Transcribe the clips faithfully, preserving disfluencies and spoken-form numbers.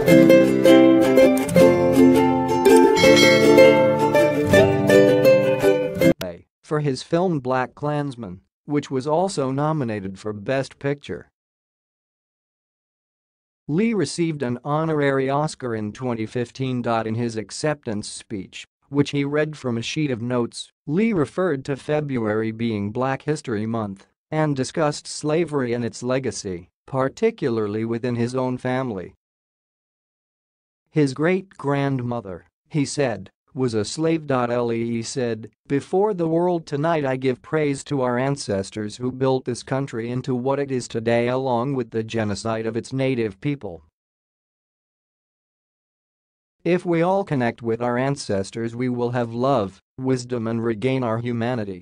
For his film BlacKkKlansman, which was also nominated for Best Picture. Lee received an honorary Oscar in twenty fifteen. In his acceptance speech, which he read from a sheet of notes, Lee referred to February being Black History Month and discussed slavery and its legacy, particularly within his own family. His great-grandmother, he said, was a slave. Lee said, "Before the world tonight I give praise to our ancestors who built this country into what it is today along with the genocide of its native people. If we all connect with our ancestors we will have love, wisdom and regain our humanity.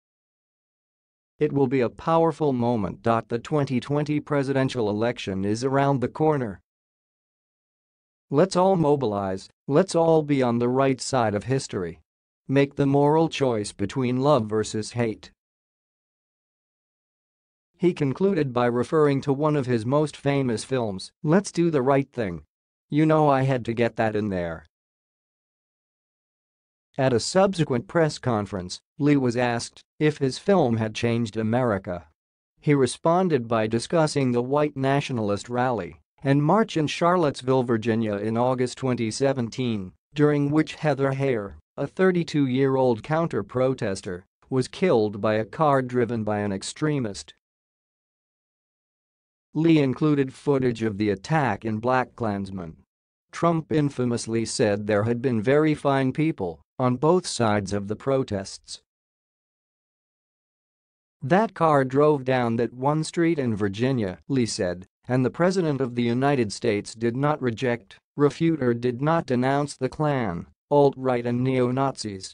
It will be a powerful moment. The twenty twenty presidential election is around the corner. Let's all mobilize, let's all be on the right side of history. Make the moral choice between love versus hate." He concluded by referring to one of his most famous films, "Let's Do the Right Thing. You know I had to get that in there." At a subsequent press conference, Lee was asked if his film had changed America. He responded by discussing the white nationalist rally and march in Charlottesville, Virginia in August twenty seventeen, during which Heather Heyer, a thirty-two-year-old counter-protester, was killed by a car driven by an extremist. Lee included footage of the attack in BlacKkKlansman. Trump infamously said there had been very fine people on both sides of the protests. "That car drove down that one street in Virginia," Lee said, "and the President of the United States did not reject, refute or did not denounce the Klan, alt-right and neo-Nazis.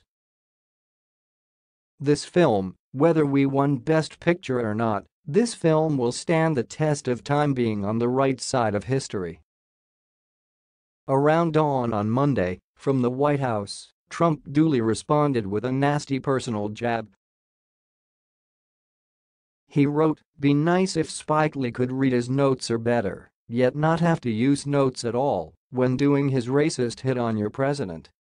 This film, whether we won Best Picture or not, this film will stand the test of time being on the right side of history." Around dawn on Monday, from the White House, Trump duly responded with a nasty personal jab. He wrote, "Be nice if Spike Lee could read his notes or better, yet not have to use notes at all when doing his racist hit on your president."